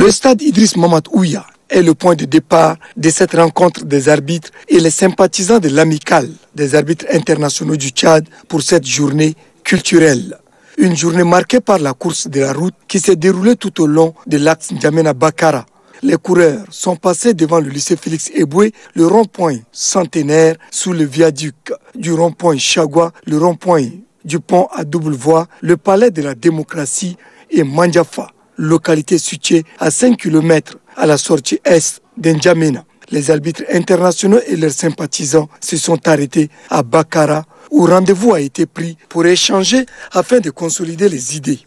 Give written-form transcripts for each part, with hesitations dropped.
Le stade Idriss Mamad Ouya est le point de départ de cette rencontre des arbitres et les sympathisants de l'amicale des arbitres internationaux du Tchad pour cette journée culturelle. Une journée marquée par la course de la route qui s'est déroulée tout au long de l'axe N'Djamena-Bakara. Les coureurs sont passés devant le lycée Félix Eboué, le rond-point Centenaire sous le viaduc, du rond-point Chagua, le rond-point du pont à double voie, le palais de la démocratie et Mandjafa, localité située à 5 km à la sortie est d'N'Djamena. Les arbitres internationaux et leurs sympathisants se sont arrêtés à Bakara, où rendez-vous a été pris pour échanger afin de consolider les idées.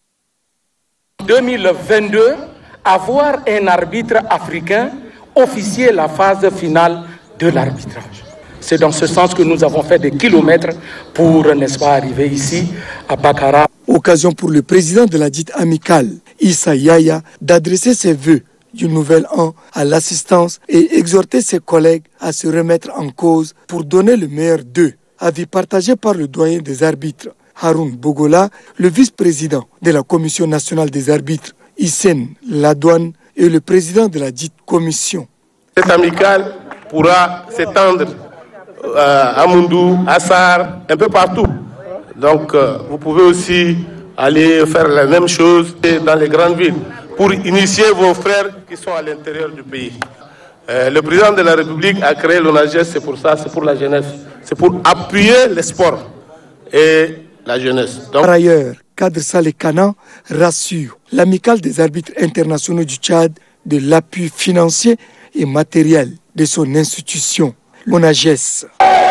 2022, avoir un arbitre africain officier la phase finale de l'arbitrage. C'est dans ce sens que nous avons fait des kilomètres pour, n'est-ce pas, arriver ici à Bakara. Occasion pour le président de la dite amicale, Issa Yaya, d'adresser ses vœux du nouvel an à l'assistance et exhorter ses collègues à se remettre en cause pour donner le meilleur d'eux. Avis partagé par le doyen des arbitres, Haroun Bogola, le vice-président de la Commission nationale des arbitres, Hissène Ladouane, et le président de la dite commission. Cette amicale pourra s'étendre à Moundou, à Sar, un peu partout. Donc vous pouvez aussi aller faire la même chose dans les grandes villes pour initier vos frères qui sont à l'intérieur du pays. Le président de la République a créé l'ONAGES, c'est pour ça, c'est pour la jeunesse. C'est pour appuyer les sports et la jeunesse. Par ailleurs, Kadr Saleh Kana rassure l'amicale des arbitres internationaux du Tchad de l'appui financier et matériel de son institution, l'ONAGES.